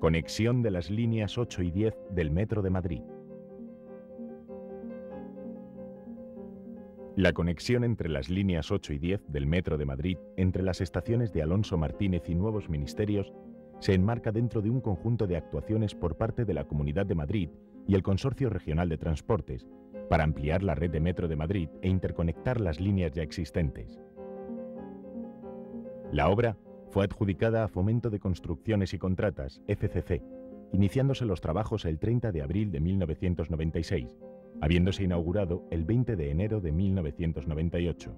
Conexión de las líneas 8 y 10 del Metro de Madrid. La conexión entre las líneas 8 y 10 del Metro de Madrid, entre las estaciones de Alonso Martínez y Nuevos Ministerios, se enmarca dentro de un conjunto de actuaciones por parte de la Comunidad de Madrid y el Consorcio Regional de Transportes, para ampliar la red de Metro de Madrid e interconectar las líneas ya existentes. La obra fue adjudicada a Fomento de Construcciones y Contratas, FCC, iniciándose los trabajos el 30 de abril de 1996, habiéndose inaugurado el 20 de enero de 1998.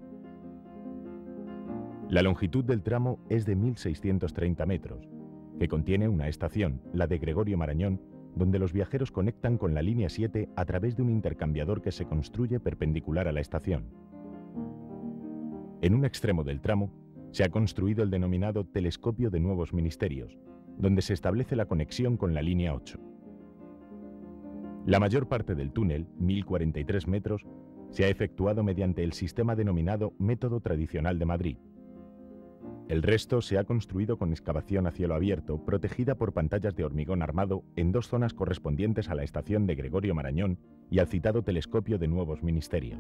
La longitud del tramo es de 1.630 metros, que contiene una estación, la de Gregorio Marañón, donde los viajeros conectan con la línea 7 a través de un intercambiador que se construye perpendicular a la estación. En un extremo del tramo se ha construido el denominado Telescopio de Nuevos Ministerios, donde se establece la conexión con la línea 8. La mayor parte del túnel, 1.043 metros, se ha efectuado mediante el sistema denominado Método Tradicional de Madrid. El resto se ha construido con excavación a cielo abierto, protegida por pantallas de hormigón armado en dos zonas correspondientes a la estación de Gregorio Marañón y al citado Telescopio de Nuevos Ministerios.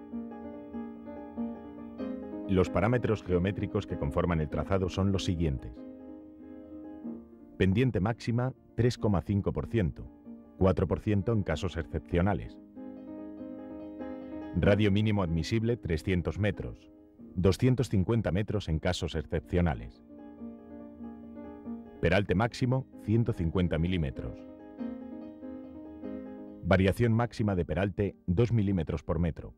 Los parámetros geométricos que conforman el trazado son los siguientes. Pendiente máxima 3,5%, 4% en casos excepcionales. Radio mínimo admisible 300 metros, 250 metros en casos excepcionales. Peralte máximo 150 milímetros. Variación máxima de peralte 2 milímetros por metro.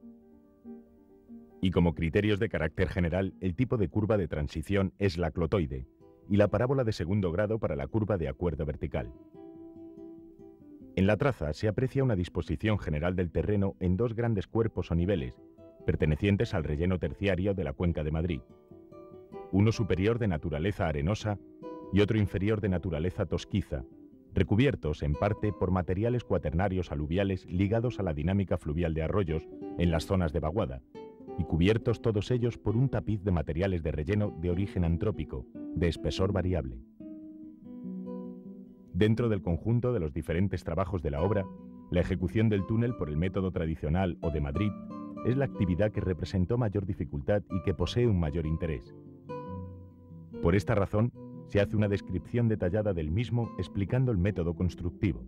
Y como criterios de carácter general, el tipo de curva de transición es la clotoide y la parábola de segundo grado para la curva de acuerdo vertical. En la traza se aprecia una disposición general del terreno en dos grandes cuerpos o niveles, pertenecientes al relleno terciario de la Cuenca de Madrid. Uno superior de naturaleza arenosa y otro inferior de naturaleza tosquiza, recubiertos en parte por materiales cuaternarios aluviales ligados a la dinámica fluvial de arroyos en las zonas de vaguada, y cubiertos todos ellos por un tapiz de materiales de relleno de origen antrópico, de espesor variable. Dentro del conjunto de los diferentes trabajos de la obra, la ejecución del túnel por el método tradicional o de Madrid es la actividad que representó mayor dificultad y que posee un mayor interés. Por esta razón, se hace una descripción detallada del mismo explicando el método constructivo.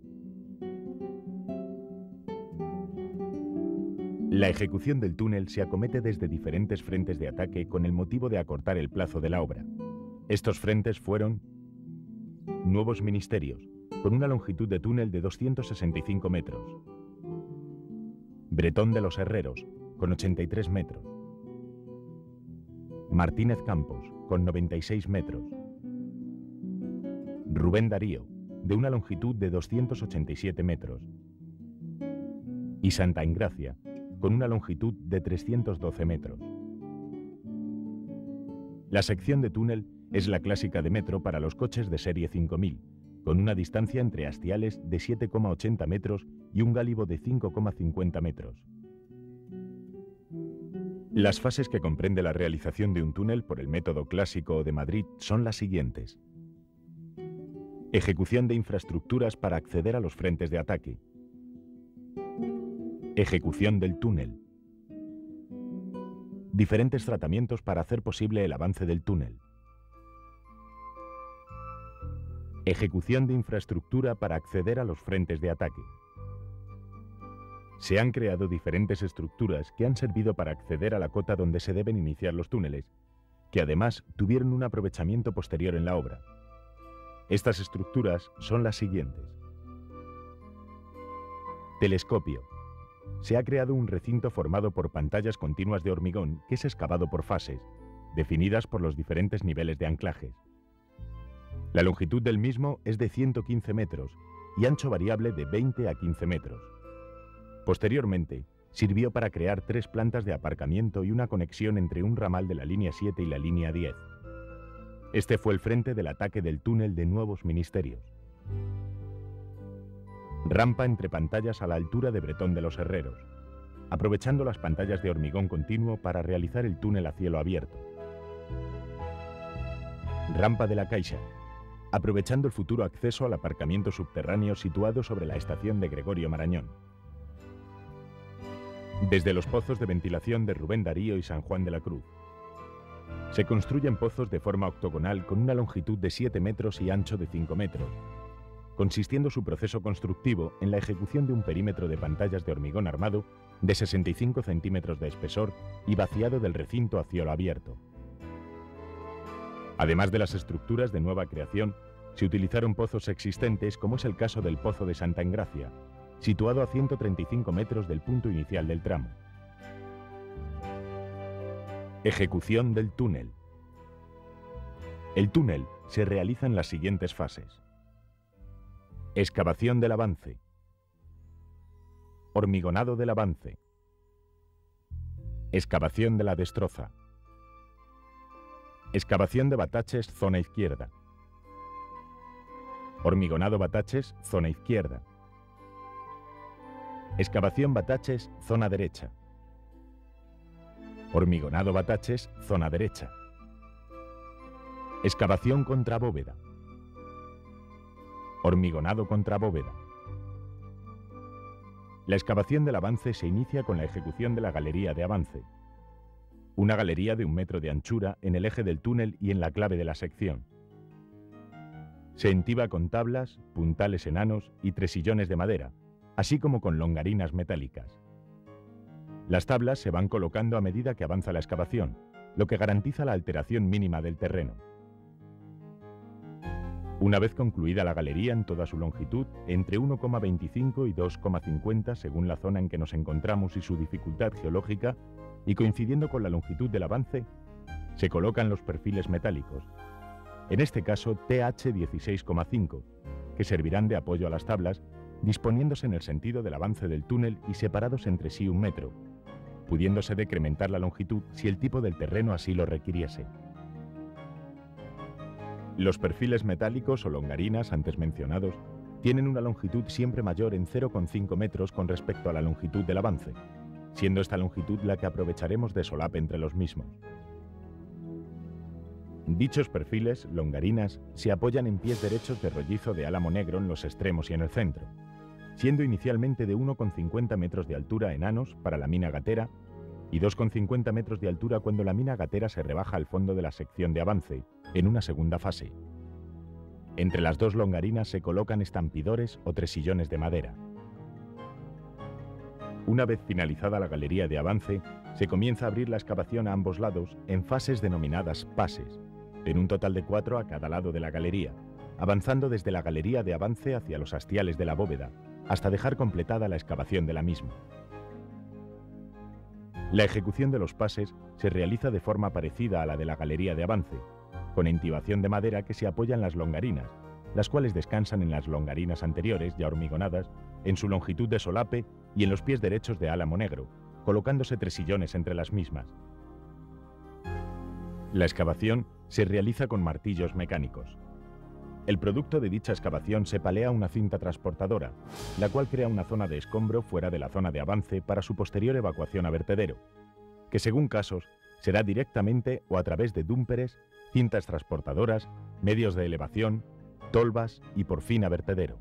La ejecución del túnel se acomete desde diferentes frentes de ataque con el motivo de acortar el plazo de la obra. Estos frentes fueron: Nuevos Ministerios, con una longitud de túnel de 265 metros. Bretón de los Herreros, con 83 metros. Martínez Campos, con 96 metros. Rubén Darío, de una longitud de 287 metros. Y Santa Engracia, con una longitud de 312 metros. La sección de túnel es la clásica de metro para los coches de serie 5000, con una distancia entre hastiales de 7,80 metros y un gálibo de 5,50 metros. Las fases que comprende la realización de un túnel por el método clásico de Madrid son las siguientes. Ejecución de infraestructuras para acceder a los frentes de ataque. Ejecución del túnel. Diferentes tratamientos para hacer posible el avance del túnel. Ejecución de infraestructura para acceder a los frentes de ataque. Se han creado diferentes estructuras que han servido para acceder a la cota donde se deben iniciar los túneles, que además tuvieron un aprovechamiento posterior en la obra. Estas estructuras son las siguientes. Telescopio. Se ha creado un recinto formado por pantallas continuas de hormigón que es excavado por fases, definidas por los diferentes niveles de anclajes. La longitud del mismo es de 115 metros y ancho variable de 20 a 15 metros. Posteriormente, sirvió para crear 3 plantas de aparcamiento y una conexión entre un ramal de la línea 7 y la línea 10. Este fue el frente del ataque del túnel de Nuevos Ministerios. Rampa entre pantallas a la altura de Bretón de los Herreros, aprovechando las pantallas de hormigón continuo para realizar el túnel a cielo abierto. Rampa de la Caixa, aprovechando el futuro acceso al aparcamiento subterráneo situado sobre la estación de Gregorio Marañón. Desde los pozos de ventilación de Rubén Darío y San Juan de la Cruz. Se construyen pozos de forma octogonal con una longitud de 7 metros y ancho de 5 metros, consistiendo su proceso constructivo en la ejecución de un perímetro de pantallas de hormigón armado de 65 centímetros de espesor y vaciado del recinto a cielo abierto. Además de las estructuras de nueva creación, se utilizaron pozos existentes, como es el caso del Pozo de Santa Engracia, situado a 135 metros del punto inicial del tramo. Ejecución del túnel. El túnel se realiza en las siguientes fases: excavación del avance, hormigonado del avance, excavación de la destroza, excavación de bataches zona izquierda, hormigonado bataches zona izquierda, excavación bataches zona derecha, hormigonado bataches zona derecha, excavación contra bóveda, hormigonado contra bóveda. La excavación del avance se inicia con la ejecución de la galería de avance, una galería de 1 metro de anchura en el eje del túnel y en la clave de la sección. Se entiba con tablas, puntales enanos y tresillones de madera, así como con longarinas metálicas. Las tablas se van colocando a medida que avanza la excavación, lo que garantiza la alteración mínima del terreno. Una vez concluida la galería en toda su longitud, entre 1,25 y 2,50 según la zona en que nos encontramos y su dificultad geológica, y coincidiendo con la longitud del avance, se colocan los perfiles metálicos, en este caso TH 16,5, que servirán de apoyo a las tablas, disponiéndose en el sentido del avance del túnel y separados entre sí 1 metro, pudiéndose decrementar la longitud si el tipo del terreno así lo requiriese. Los perfiles metálicos o longarinas antes mencionados tienen una longitud siempre mayor en 0,5 metros con respecto a la longitud del avance, siendo esta longitud la que aprovecharemos de solape entre los mismos. Dichos perfiles, longarinas, se apoyan en pies derechos de rollizo de álamo negro en los extremos y en el centro, siendo inicialmente de 1,50 metros de altura enanos para la mina gatera y 2,50 metros de altura cuando la mina gatera se rebaja al fondo de la sección de avance, en una segunda fase. Entre las dos longarinas se colocan estampidores o tresillones de madera. Una vez finalizada la galería de avance, se comienza a abrir la excavación a ambos lados en fases denominadas pases, en un total de 4 a cada lado de la galería, avanzando desde la galería de avance hacia los hastiales de la bóveda, hasta dejar completada la excavación de la misma. La ejecución de los pases se realiza de forma parecida a la de la galería de avance, con entibación de madera que se apoya en las longarinas, las cuales descansan en las longarinas anteriores, ya hormigonadas, en su longitud de solape y en los pies derechos de álamo negro, colocándose tresillones entre las mismas. La excavación se realiza con martillos mecánicos. El producto de dicha excavación se palea una cinta transportadora, la cual crea una zona de escombro fuera de la zona de avance para su posterior evacuación a vertedero, que según casos será directamente o a través de dúmperes, cintas transportadoras, medios de elevación, tolvas y por fin a vertedero.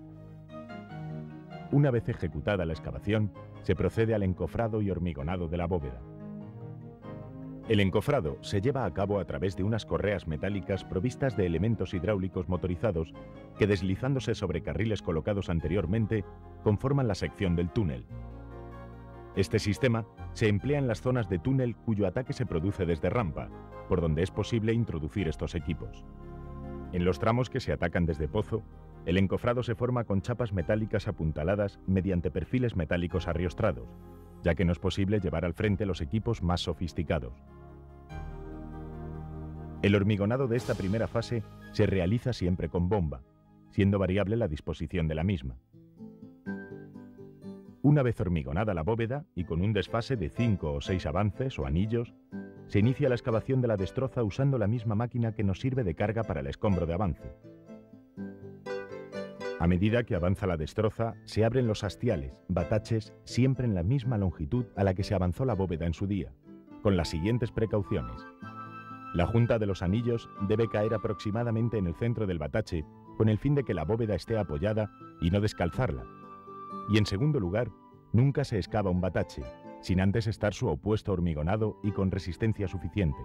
Una vez ejecutada la excavación, se procede al encofrado y hormigonado de la bóveda. El encofrado se lleva a cabo a través de unas correas metálicas provistas de elementos hidráulicos motorizados que, deslizándose sobre carriles colocados anteriormente, conforman la sección del túnel. Este sistema se emplea en las zonas de túnel cuyo ataque se produce desde rampa, por donde es posible introducir estos equipos. En los tramos que se atacan desde pozo, el encofrado se forma con chapas metálicas apuntaladas mediante perfiles metálicos arriostrados, ya que no es posible llevar al frente los equipos más sofisticados. El hormigonado de esta primera fase se realiza siempre con bomba, siendo variable la disposición de la misma. Una vez hormigonada la bóveda y con un desfase de 5 o 6 avances o anillos, se inicia la excavación de la destroza usando la misma máquina que nos sirve de carga para el escombro de avance. A medida que avanza la destroza, se abren los hastiales, bataches, siempre en la misma longitud a la que se avanzó la bóveda en su día, con las siguientes precauciones. La junta de los anillos debe caer aproximadamente en el centro del batache con el fin de que la bóveda esté apoyada y no descalzarla. Y en segundo lugar, nunca se excava un batache, sin antes estar su opuesto hormigonado y con resistencia suficiente.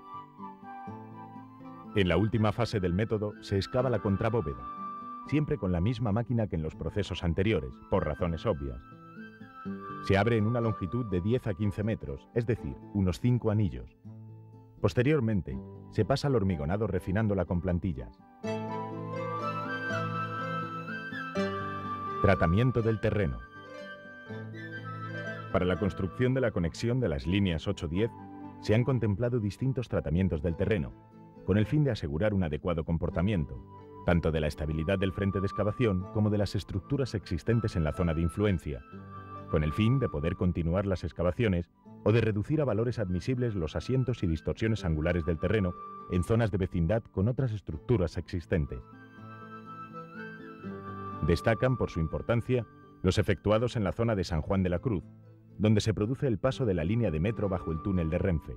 En la última fase del método se excava la contrabóveda, siempre con la misma máquina que en los procesos anteriores, por razones obvias. Se abre en una longitud de 10 a 15 metros, es decir, unos 5 anillos. Posteriormente, se pasa al hormigonado refinándola con plantillas. Tratamiento del terreno. Para la construcción de la conexión de las líneas 8-10, se han contemplado distintos tratamientos del terreno, con el fin de asegurar un adecuado comportamiento, tanto de la estabilidad del frente de excavación como de las estructuras existentes en la zona de influencia, con el fin de poder continuar las excavaciones o de reducir a valores admisibles los asientos y distorsiones angulares del terreno en zonas de vecindad con otras estructuras existentes. Destacan por su importancia los efectuados en la zona de San Juan de la Cruz, donde se produce el paso de la línea de metro bajo el túnel de Renfe.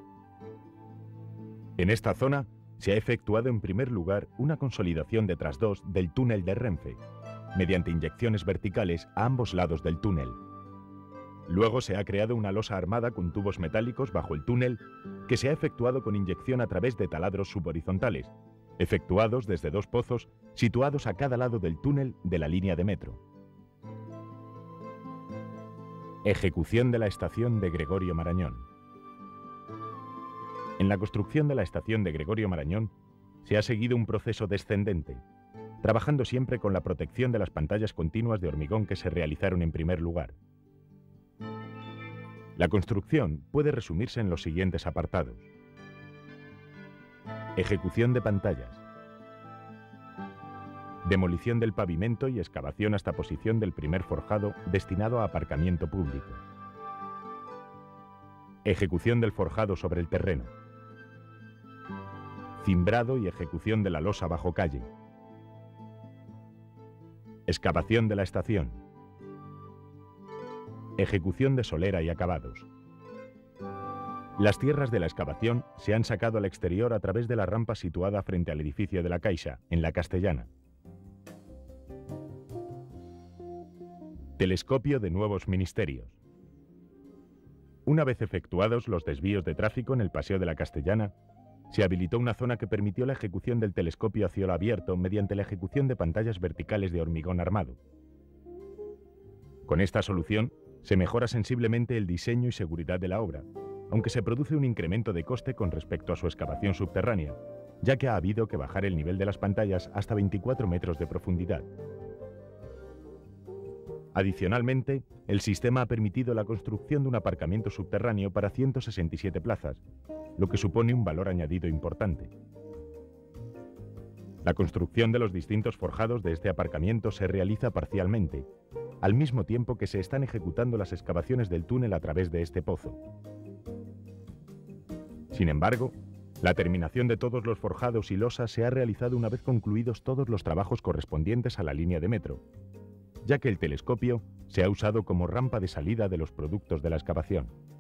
En esta zona se ha efectuado en primer lugar una consolidación de trasdos del túnel de Renfe, mediante inyecciones verticales a ambos lados del túnel. Luego se ha creado una losa armada con tubos metálicos bajo el túnel que se ha efectuado con inyección a través de taladros subhorizontales, efectuados desde 2 pozos situados a cada lado del túnel de la línea de metro. Ejecución de la estación de Gregorio Marañón. En la construcción de la estación de Gregorio Marañón se ha seguido un proceso descendente, trabajando siempre con la protección de las pantallas continuas de hormigón que se realizaron en primer lugar. La construcción puede resumirse en los siguientes apartados. Ejecución de pantallas. Demolición del pavimento y excavación hasta posición del primer forjado destinado a aparcamiento público. Ejecución del forjado sobre el terreno. Cimbrado y ejecución de la losa bajo calle. Excavación de la estación. Ejecución de solera y acabados. Las tierras de la excavación se han sacado al exterior a través de la rampa situada frente al edificio de la Caixa, en la Castellana. Telescopio de nuevos ministerios. Una vez efectuados los desvíos de tráfico en el Paseo de la Castellana, se habilitó una zona que permitió la ejecución del telescopio a cielo abierto mediante la ejecución de pantallas verticales de hormigón armado. Con esta solución, se mejora sensiblemente el diseño y seguridad de la obra, aunque se produce un incremento de coste con respecto a su excavación subterránea, ya que ha habido que bajar el nivel de las pantallas hasta 24 metros de profundidad. Adicionalmente, el sistema ha permitido la construcción de un aparcamiento subterráneo para 167 plazas, lo que supone un valor añadido importante. La construcción de los distintos forjados de este aparcamiento se realiza parcialmente, al mismo tiempo que se están ejecutando las excavaciones del túnel a través de este pozo. Sin embargo, la terminación de todos los forjados y losas se ha realizado una vez concluidos todos los trabajos correspondientes a la línea de metro, ya que el telescopio se ha usado como rampa de salida de los productos de la excavación.